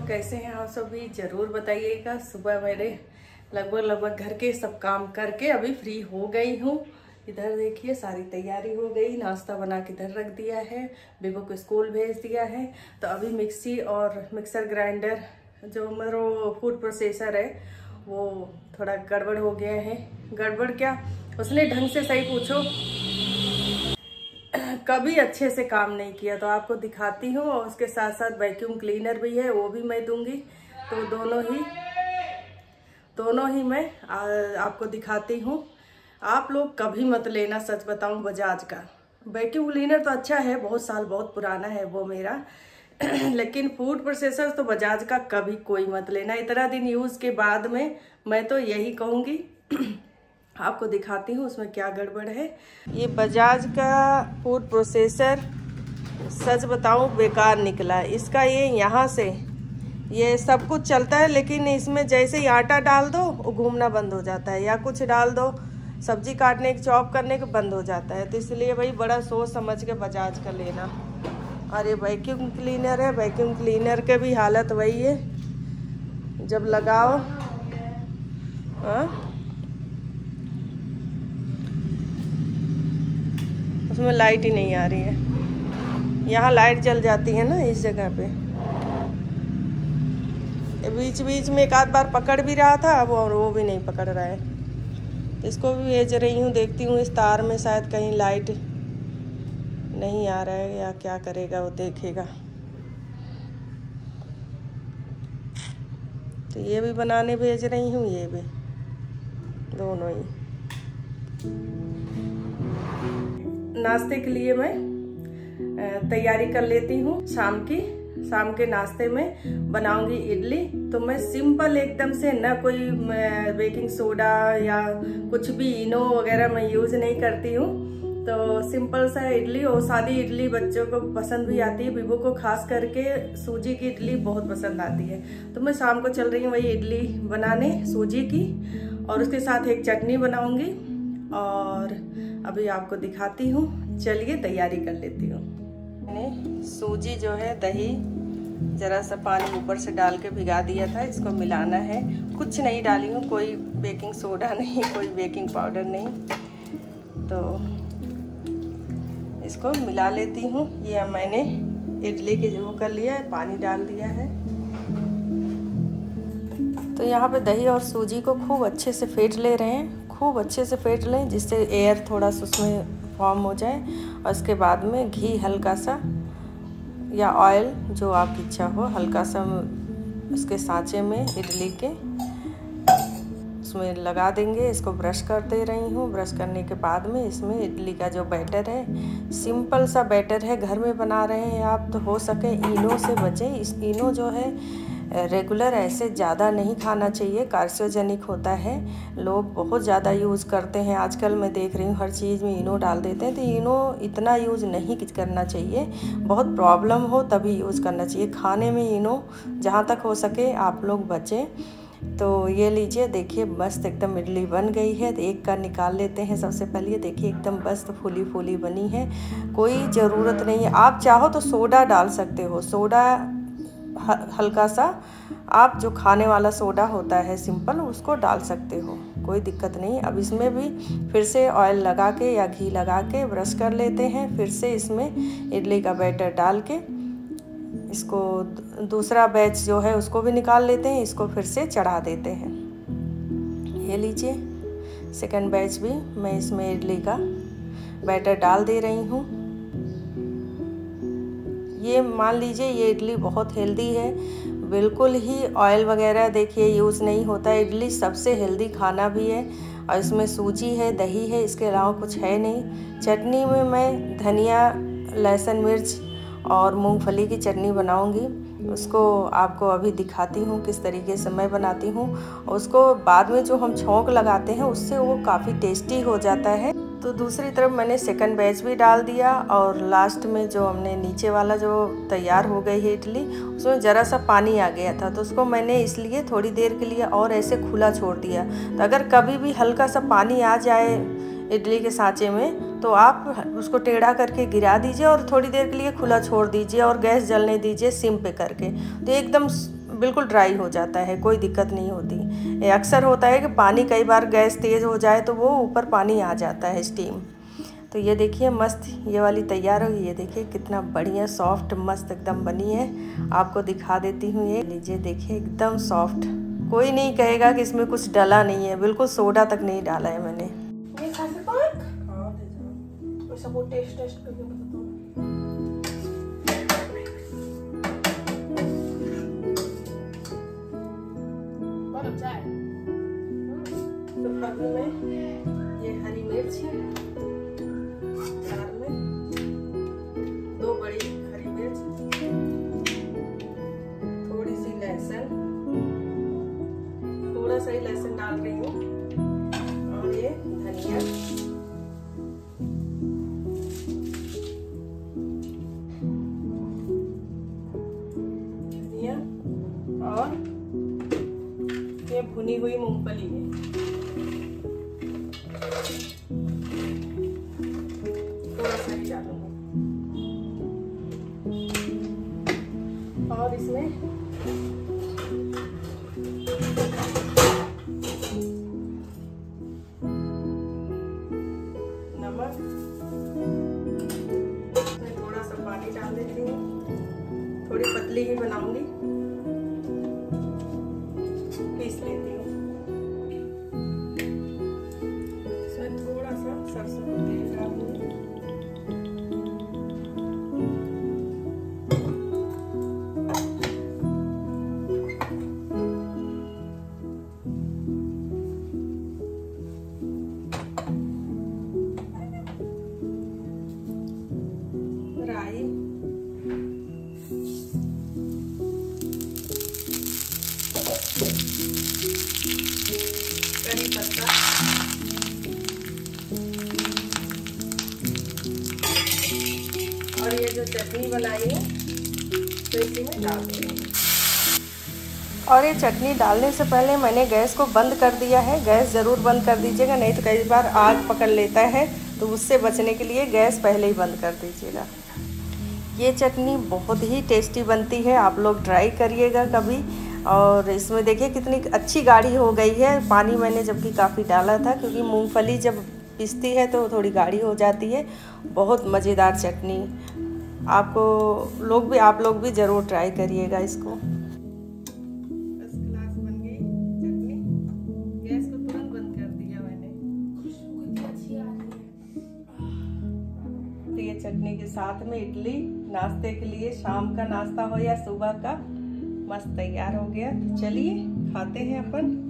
कैसे हैं आप सभी ज़रूर बताइएगा। सुबह मेरे लगभग घर के सब काम करके अभी फ्री हो गई हूँ। इधर देखिए सारी तैयारी हो गई, नाश्ता बना के इधर रख दिया है, बेबो को स्कूल भेज दिया है। तो अभी मिक्सी और मिक्सर ग्राइंडर जो मेरा फूड प्रोसेसर है वो थोड़ा गड़बड़ हो गया है। गड़बड़ क्या, उसने ढंग से सही पूछो कभी अच्छे से काम नहीं किया। तो आपको दिखाती हूँ और उसके साथ साथ वैक्यूम क्लीनर भी है, वो भी मैं दूंगी। तो दोनों ही मैं आपको दिखाती हूँ। आप लोग कभी मत लेना, सच बताऊँ, बजाज का वैक्यूम क्लीनर तो अच्छा है, बहुत साल बहुत पुराना है वो मेरा लेकिन फूड प्रोसेसर तो बजाज का कभी कोई मत लेना। इतना दिन यूज़ के बाद में मैं तो यही कहूँगी आपको दिखाती हूँ उसमें क्या गड़बड़ है। ये बजाज का फूड प्रोसेसर सच बताऊँ बेकार निकला। इसका ये यहाँ से ये सब कुछ चलता है, लेकिन इसमें जैसे ही आटा डाल दो वो घूमना बंद हो जाता है, या कुछ डाल दो सब्जी काटने के चॉप करने के बंद हो जाता है। तो इसलिए भाई बड़ा सोच समझ के बजाज का लेना। और ये वैक्यूम क्लीनर है, वैक्यूम क्लीनर के भी हालत वही है, जब लगाओ उसमें लाइट ही नहीं आ रही है। यहाँ लाइट जल जाती है ना इस जगह पे। बीच बीच में एक आध बार पकड़ भी रहा था अब, और वो भी नहीं पकड़ रहा है। इसको भी भेज रही हूँ, देखती हूँ इस तार में शायद कहीं लाइट नहीं आ रहा है या क्या करेगा, वो देखेगा। तो ये भी बनाने भेज रही हूँ, ये भी, दोनों ही। नाश्ते के लिए मैं तैयारी कर लेती हूँ। शाम के नाश्ते में बनाऊंगी इडली। तो मैं सिंपल एकदम से, ना कोई बेकिंग सोडा या कुछ भी इनो वगैरह मैं यूज़ नहीं करती हूँ। तो सिंपल सा इडली, और सादी इडली बच्चों को पसंद भी आती है। बेबो को खास करके सूजी की इडली बहुत पसंद आती है। तो मैं शाम को चल रही हूँ वही इडली बनाने सूजी की, और उसके साथ एक चटनी बनाऊंगी। और अभी आपको दिखाती हूँ, चलिए तैयारी कर लेती हूँ। मैंने सूजी जो है, दही ज़रा सा पानी ऊपर से डाल के भिगा दिया था, इसको मिलाना है। कुछ नहीं डाली हूँ, कोई बेकिंग सोडा नहीं, कोई बेकिंग पाउडर नहीं। तो इसको मिला लेती हूँ। ये मैंने इडली के जो कर लिया है, पानी डाल दिया है। तो यहाँ पे दही और सूजी को खूब अच्छे से फेंट ले रहे हैं, खूब अच्छे से फेंट लें जिससे एयर थोड़ा सा उसमें फॉर्म हो जाए। और उसके बाद में घी हल्का सा या ऑयल जो आपकी इच्छा हो, हल्का सा उसके सांचे में इडली के उसमें लगा देंगे। इसको ब्रश कर दे रही हूँ। ब्रश करने के बाद में इसमें इडली का जो बैटर है, सिंपल सा बैटर है, घर में बना रहे हैं आप तो हो सके इनो से बचें। इस इनो जो है रेगुलर ऐसे ज़्यादा नहीं खाना चाहिए, कार्सियोजेनिक होता है। लोग बहुत ज़्यादा यूज़ करते हैं आजकल, मैं देख रही हूँ हर चीज़ में इनो डाल देते हैं। तो इनो इतना यूज़ नहीं करना चाहिए, बहुत प्रॉब्लम हो तभी यूज़ करना चाहिए। खाने में इनो जहाँ तक हो सके आप लोग बचें। तो ये लीजिए, देखिए मस्त एकदम इडली बन गई है। तो एक का निकाल लेते हैं सबसे पहले। देखिए एकदम मस्त फूली फूली बनी है, कोई ज़रूरत नहीं है। आप चाहो तो सोडा डाल सकते हो, सोडा हल्का सा, आप जो खाने वाला सोडा होता है सिंपल, उसको डाल सकते हो, कोई दिक्कत नहीं। अब इसमें भी फिर से ऑयल लगा के या घी लगा के ब्रश कर लेते हैं। फिर से इसमें इडली का बैटर डाल के इसको दूसरा बैच जो है उसको भी निकाल लेते हैं, इसको फिर से चढ़ा देते हैं। ये लीजिए सेकंड बैच भी मैं इसमें इडली का बैटर डाल दे रही हूँ। ये मान लीजिए ये इडली बहुत हेल्दी है, बिल्कुल ही ऑयल वगैरह देखिए यूज़ नहीं होता है। इडली सबसे हेल्दी खाना भी है, और इसमें सूजी है, दही है, इसके अलावा कुछ है नहीं। चटनी में मैं धनिया, लहसुन, मिर्च और मूंगफली की चटनी बनाऊंगी। उसको आपको अभी दिखाती हूँ किस तरीके से मैं बनाती हूँ। उसको बाद में जो हम छौंक लगाते हैं उससे वो काफ़ी टेस्टी हो जाता है। तो दूसरी तरफ मैंने सेकंड बैच भी डाल दिया, और लास्ट में जो हमने नीचे वाला जो तैयार हो गई है इडली, उसमें ज़रा सा पानी आ गया था। तो उसको मैंने इसलिए थोड़ी देर के लिए और ऐसे खुला छोड़ दिया। तो अगर कभी भी हल्का सा पानी आ जाए इडली के सांचे में, तो आप उसको टेढ़ा करके गिरा दीजिए और थोड़ी देर के लिए खुला छोड़ दीजिए, और गैस जलने दीजिए सिम पे करके। तो एकदम बिल्कुल ड्राई हो जाता है, कोई दिक्कत नहीं होती। ये अक्सर होता है कि पानी कई बार गैस तेज़ हो जाए तो वो ऊपर पानी आ जाता है, स्टीम। तो ये देखिए मस्त ये वाली तैयार होगी। ये देखिए कितना बढ़िया सॉफ्ट मस्त एकदम बनी है। आपको दिखा देती हूँ, ये लीजिए देखिए एकदम सॉफ्ट। कोई नहीं कहेगा कि इसमें कुछ डाला नहीं है, बिल्कुल सोडा तक नहीं डाला है मैंने। सबको टेस्ट करके बताओ। बहुत अच्छा है। तो बगल में ये हरी मिर्च है, में 2 बड़ी हरी मिर्च, थोड़ी सी लहसुन, थोड़ा सा ही लहसुन डाल रही हूँ, और ये धनिया, और ये भुनी हुई मूंगफली है। थोड़ा सा ही डालूंगा, और इसमें नमक, इसमें थोड़ा सा पानी डाल देती हूँ, थोड़ी पतली ही बनाऊंगी, पीस लेती हूँ। इसमें थोड़ा सा सरसों का तेल डालूंगी, राई, करी पत्ता, और ये जो चटनी बनाई है तो इसी में डाल देंगे। और ये चटनी डालने से पहले मैंने गैस को बंद कर दिया है। गैस ज़रूर बंद कर दीजिएगा, नहीं तो कई बार आग पकड़ लेता है, तो उससे बचने के लिए गैस पहले ही बंद कर दीजिएगा। ये चटनी बहुत ही टेस्टी बनती है, आप लोग ट्राई करिएगा कभी। और इसमें देखिए कितनी अच्छी गाढ़ी हो गई है, पानी मैंने जबकि काफ़ी डाला था, क्योंकि मूंगफली जब पिसती है तो थोड़ी गाढ़ी हो जाती है। बहुत मज़ेदार चटनी, आप लोग भी ज़रूर ट्राई करिएगा इसको। फर्स्ट क्लास बन गई चटनी, गैस को तुरंत बंद कर दिया मैंने। खुशबू अच्छी आ रही है। तो ये चटनी के साथ में इडली नाश्ते के लिए, शाम का नाश्ता हो या सुबह का, मस्त तैयार हो गया। तो चलिए खाते हैं अपन।